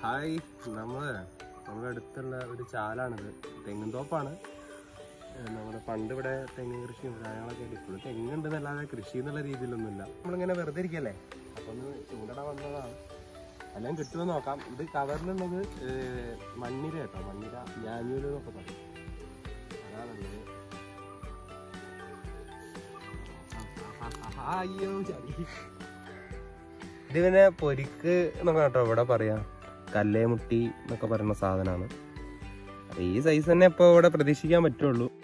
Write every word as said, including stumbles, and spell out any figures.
Hi, നമ്മള് നമ്മുടെ അടുത്തുള്ള ഒരു ചാലാണിത്. തെങ്ങും തോപ്പാണ്. നമ്മുടെ പണ്ട് ഇവിടെ തെങ്ങ് കൃഷിയും കാര്യങ്ങളൊക്കെ ഉണ്ട്. ഇപ്പോഴും തെങ്ങുണ്ടെന്നല്ലാതെ കൃഷി എന്നുള്ള രീതിയിലൊന്നുമില്ല. നമ്മളിങ്ങനെ വെറുതെ ഇരിക്കല്ലേ, അപ്പൊ ഒന്ന് ചൂണ്ടട വന്നതാണ്. എല്ലാം കിട്ടുമെന്ന് നോക്കാം. ഇത് കവറിലുള്ളത് മണ്ണിര കേട്ടോ, മണ്ണിര ഞാഞ്ഞൂല് എന്നൊക്കെ പറയും. അതാണുള്ളത്. അയ്യോ ചതി. ഇത് പിന്നെ പൊരിക്ക് എന്നൊക്കെ കേട്ടോ ഇവിടെ പറയാ. കല്ലേമുട്ടി എന്നൊക്കെ പറയുന്ന സാധനമാണ്. ഈ സൈസ് തന്നെ ഇപ്പൊ ഇവിടെ പ്രതീക്ഷിക്കാൻ പറ്റുള്ളൂ.